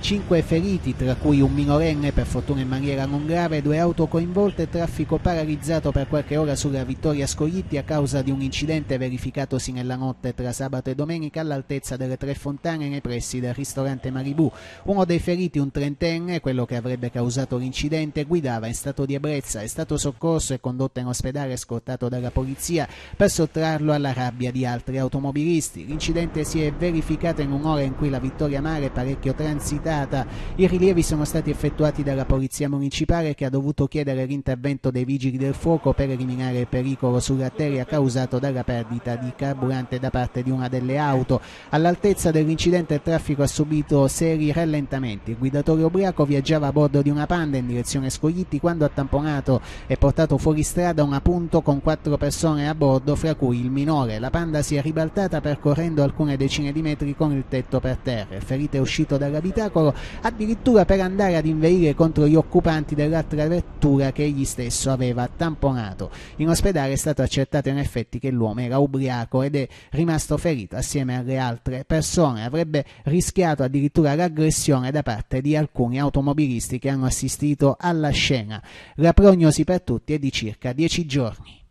5 feriti, tra cui un minorenne, per fortuna in maniera non grave, 2 auto coinvolte, traffico paralizzato per qualche ora sulla Vittoria Scoglitti a causa di un incidente verificatosi nella notte tra sabato e domenica all'altezza delle Tre Fontane nei pressi del ristorante Maribù. Uno dei feriti, un trentenne, quello che avrebbe causato l'incidente, guidava in stato di ebbrezza, è stato soccorso e condotto in ospedale scortato dalla polizia per sottrarlo alla rabbia di altri automobilisti. L'incidente si è verificato in un'ora in cui la Vittoria Mare è parecchio transitata. I rilievi sono stati effettuati dalla Polizia Municipale, che ha dovuto chiedere l'intervento dei Vigili del Fuoco per eliminare il pericolo sull'arteria causato dalla perdita di carburante da parte di una delle auto. All'altezza dell'incidente il traffico ha subito seri rallentamenti. Il guidatore ubriaco viaggiava a bordo di una Panda in direzione Scoglitti quando ha tamponato e portato fuori strada un appunto con 4 persone a bordo, fra cui il minore. La Panda si è ribaltata percorrendo alcune decine di metri con il tetto per terra. Il ferito è uscito dall'abitacolo addirittura per andare ad inveire contro gli occupanti dell'altra vettura che egli stesso aveva tamponato. In ospedale è stato accertato in effetti che l'uomo era ubriaco ed è rimasto ferito assieme alle altre persone. Avrebbe rischiato addirittura l'aggressione da parte di alcuni automobilisti che hanno assistito alla scena. La prognosi per tutti è di circa 10 giorni.